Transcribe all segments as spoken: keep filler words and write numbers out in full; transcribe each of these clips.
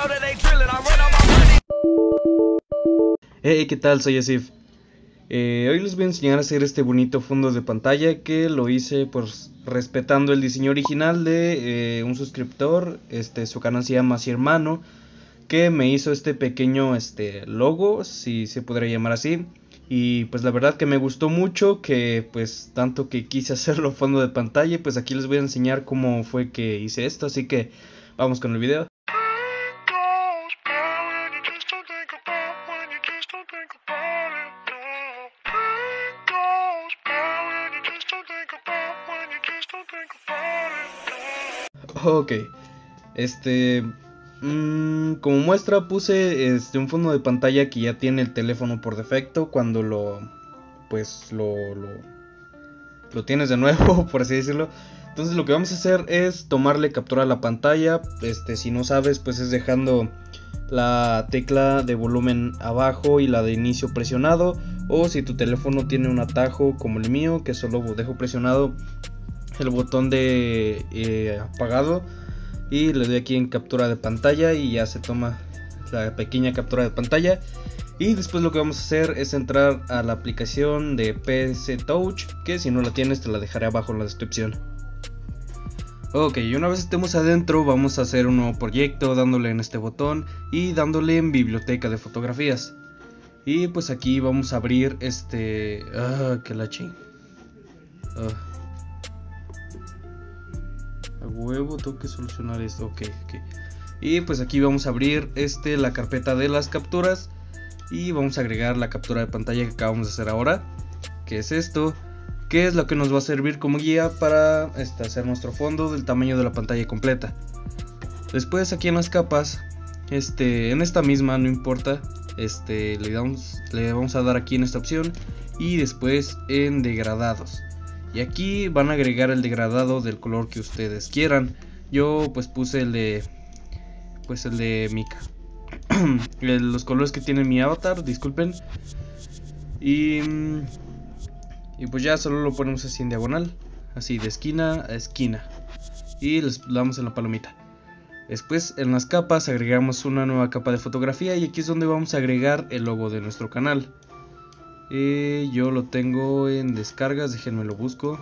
Hey, ¿qué tal? Soy Asif. Eh, hoy les voy a enseñar a hacer este bonito fondo de pantalla que lo hice pues respetando el diseño original de eh, un suscriptor. Este, su canal se llama Así Hermano, que me hizo este pequeño este logo, si se podría llamar así. Y pues la verdad que me gustó mucho, que pues tanto que quise hacerlo fondo de pantalla. Y pues aquí les voy a enseñar cómo fue que hice esto, así que vamos con el video. Ok, este, mmm, como muestra puse este un fondo de pantalla que ya tiene el teléfono por defecto cuando lo, pues lo, lo, lo tienes de nuevo, por así decirlo. Entonces lo que vamos a hacer es tomarle captura a la pantalla. Este, si no sabes, pues es dejando la tecla de volumen abajo y la de inicio presionado, o si tu teléfono tiene un atajo como el mío, que solo dejo presionado el botón de eh, apagado y le doy aquí en captura de pantalla y ya se toma la pequeña captura de pantalla. Y después lo que vamos a hacer es entrar a la aplicación de P S Touch, que si no la tienes te la dejaré abajo en la descripción. Ok, y una vez estemos adentro vamos a hacer un nuevo proyecto dándole en este botón y dándole en biblioteca de fotografías. Y pues aquí vamos a abrir este... Ah, que la ching... Ah. A huevo, tengo que solucionar esto. Ok, ok. Y pues aquí vamos a abrir este la carpeta de las capturas y vamos a agregar la captura de pantalla que acabamos de hacer ahora, que es esto, que es lo que nos va a servir como guía para este, hacer nuestro fondo del tamaño de la pantalla completa. Después aquí en las capas, este, en esta misma no importa, este, le damos, le vamos a dar aquí en esta opción y después en degradados. Y aquí van a agregar el degradado del color que ustedes quieran. Yo pues puse el de pues el de Mika. Los colores que tiene mi avatar, disculpen. Y y pues ya solo lo ponemos así en diagonal, así de esquina a esquina. Y les damos en la palomita. Después en las capas agregamos una nueva capa de fotografía y aquí es donde vamos a agregar el logo de nuestro canal. Eh, yo lo tengo en descargas, déjenme lo busco.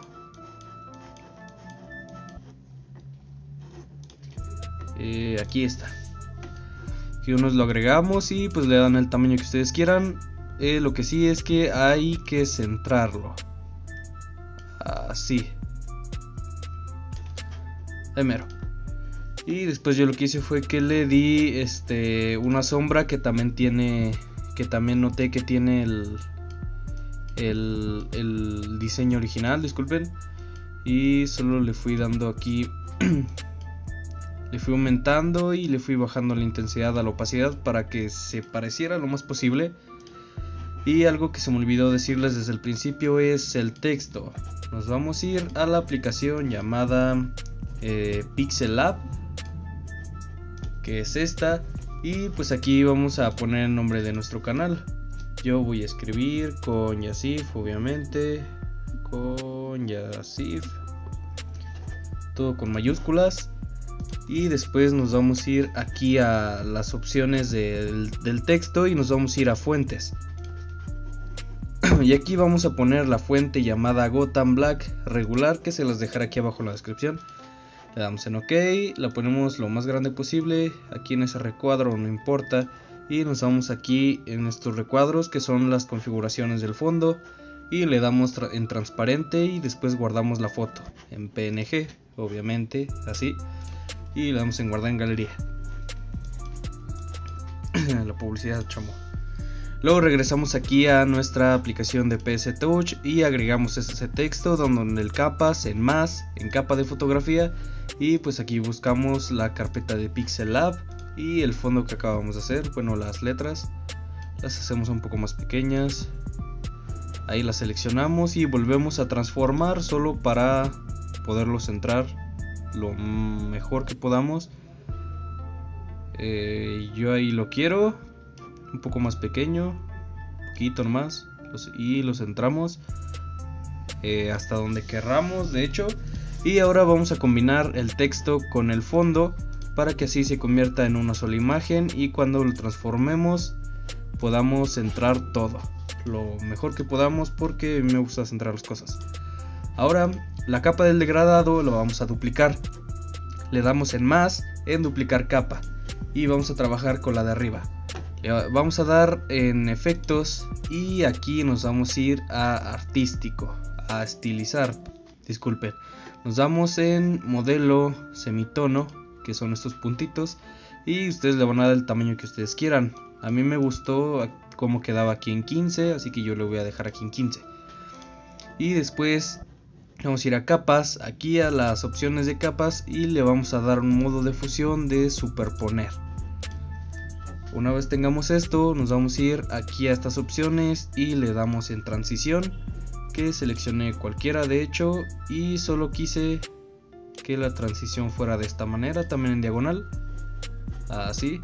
Eh, aquí está. Aquí unos lo agregamos y pues le dan el tamaño que ustedes quieran. Eh, lo que sí es que hay que centrarlo. Así. De mero. Y después yo lo que hice fue que le di este una sombra que también tiene, que también noté que tiene el El, el diseño original, disculpen, y solo le fui dando aquí le fui aumentando y le fui bajando la intensidad a la opacidad para que se pareciera lo más posible. Y algo que se me olvidó decirles desde el principio es el texto. Nos vamos a ir a la aplicación llamada eh, Pixellab, que es esta, y pues aquí vamos a poner el nombre de nuestro canal. Yo voy a escribir con Yasif, obviamente, con Yasif, todo con mayúsculas. Y después nos vamos a ir aquí a las opciones del, del texto y nos vamos a ir a fuentes. Y aquí vamos a poner la fuente llamada Gotham Black regular, que se las dejaré aquí abajo en la descripción. Le damos en OK, la ponemos lo más grande posible, aquí en ese recuadro no importa. Y nos vamos aquí en estos recuadros que son las configuraciones del fondo y le damos tra en transparente y después guardamos la foto en P N G, obviamente, así, y le damos en guardar en galería. La publicidad, chamo. Luego regresamos aquí a nuestra aplicación de P S Touch y agregamos ese texto donde en el capas, en más, en capa de fotografía, y pues aquí buscamos la carpeta de Pixellab y el fondo que acabamos de hacer. Bueno, las letras las hacemos un poco más pequeñas, ahí las seleccionamos y volvemos a transformar solo para poderlo centrar lo mejor que podamos. eh, yo ahí lo quiero un poco más pequeño, un poquito más, y lo centramos eh, hasta donde querramos, de hecho. Y ahora vamos a combinar el texto con el fondo para que así se convierta en una sola imagen y cuando lo transformemos podamos centrar todo lo mejor que podamos, porque me gusta centrar las cosas. Ahora la capa del degradado lo vamos a duplicar. Le damos en más, en duplicar capa, y vamos a trabajar con la de arriba. Le vamos a dar en efectos y aquí nos vamos a ir a artístico, a estilizar, disculpen. Nos damos en modelo semitono, que son estos puntitos, y ustedes le van a dar el tamaño que ustedes quieran. A mí me gustó cómo quedaba aquí en quince, así que yo le voy a dejar aquí en quince. Y después vamos a ir a capas, aquí a las opciones de capas, y le vamos a dar un modo de fusión de superponer. Una vez tengamos esto, nos vamos a ir aquí a estas opciones y le damos en transición, que seleccioné cualquiera de hecho, y solo quise que la transición fuera de esta manera, también en diagonal, así.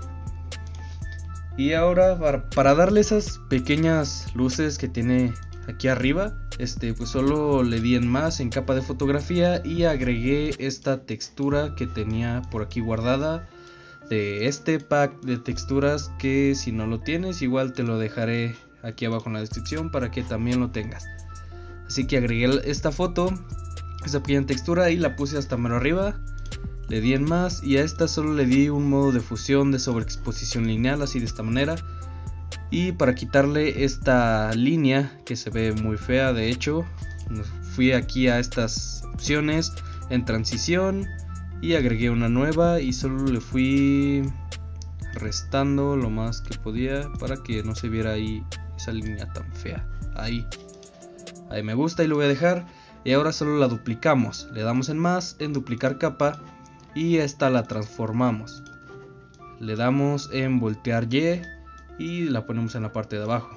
Y ahora para, para darle esas pequeñas luces que tiene aquí arriba, este pues solo le di en más en capa de fotografía y agregué esta textura que tenía por aquí guardada de este pack de texturas, que si no lo tienes igual te lo dejaré aquí abajo en la descripción para que también lo tengas. Así que agregué esta foto, esta pequeña textura, y la puse hasta mero arriba. Le di en más y a esta solo le di un modo de fusión de sobreexposición lineal, así de esta manera. Y para quitarle esta línea que se ve muy fea, de hecho, fui aquí a estas opciones en transición y agregué una nueva y solo le fui restando lo más que podía para que no se viera ahí esa línea tan fea. Ahí, ahí me gusta y lo voy a dejar. Y ahora solo la duplicamos, le damos en más, en duplicar capa, y esta la transformamos. Le damos en voltear Y y la ponemos en la parte de abajo.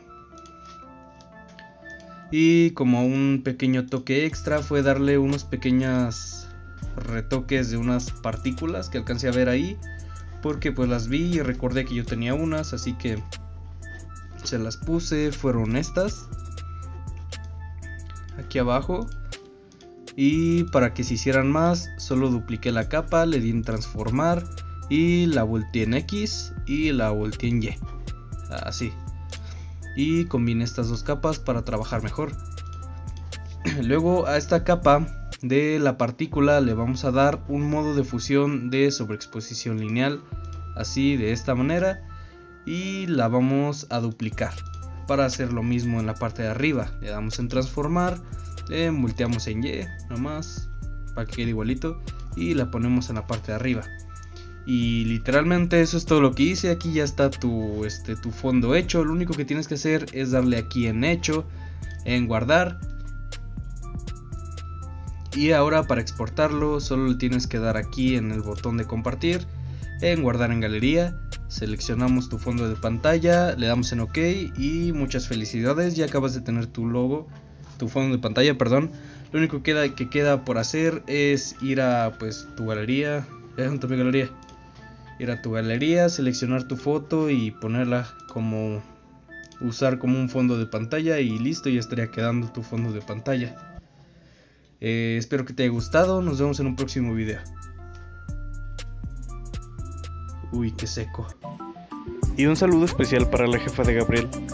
Y como un pequeño toque extra fue darle unos pequeños retoques de unas partículas que alcancé a ver ahí, porque pues las vi y recordé que yo tenía unas, así que se las puse. Fueron estas aquí abajo, y para que se hicieran más solo dupliqué la capa, le di en transformar y la volteé en X y la volteé en Y, así, y combiné estas dos capas para trabajar mejor. Luego a esta capa de la partícula le vamos a dar un modo de fusión de sobreexposición lineal, así de esta manera, y la vamos a duplicar para hacer lo mismo en la parte de arriba. Le damos en transformar, le volteamos en Y nomás para que quede igualito y la ponemos en la parte de arriba. Y literalmente eso es todo lo que hice. Aquí ya está tu, este, tu fondo hecho. Lo único que tienes que hacer es darle aquí en hecho, en guardar. Y ahora para exportarlo solo le tienes que dar aquí en el botón de compartir, en guardar en galería. Seleccionamos tu fondo de pantalla, le damos en OK y muchas felicidades, ya acabas de tener tu logo, tu fondo de pantalla, perdón. Lo único que queda, que queda por hacer es ir a pues tu galería, eh, tu galería, ir a tu galería, seleccionar tu foto y ponerla como, usar como un fondo de pantalla y listo, ya estaría quedando tu fondo de pantalla. Eh, espero que te haya gustado, nos vemos en un próximo video. Uy, qué seco. Y un saludo especial para la jefa de Gabriel.